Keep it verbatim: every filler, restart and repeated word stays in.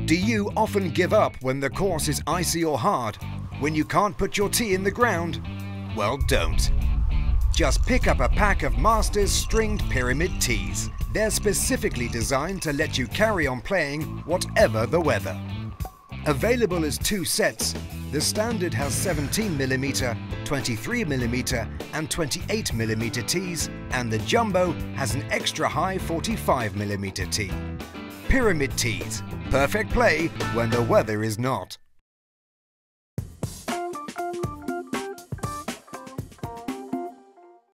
Do you often give up when the course is icy or hard? When you can't put your tee in the ground? Well, don't. Just pick up a pack of Masters Stringed Pyramid Tees. They're specifically designed to let you carry on playing whatever the weather. Available as two sets, the standard has seventeen millimeter, twenty-three millimeter and twenty-eight millimeter tees, and the jumbo has an extra high forty-five millimeter tee. Pyramid Tees, perfect play when the weather is not.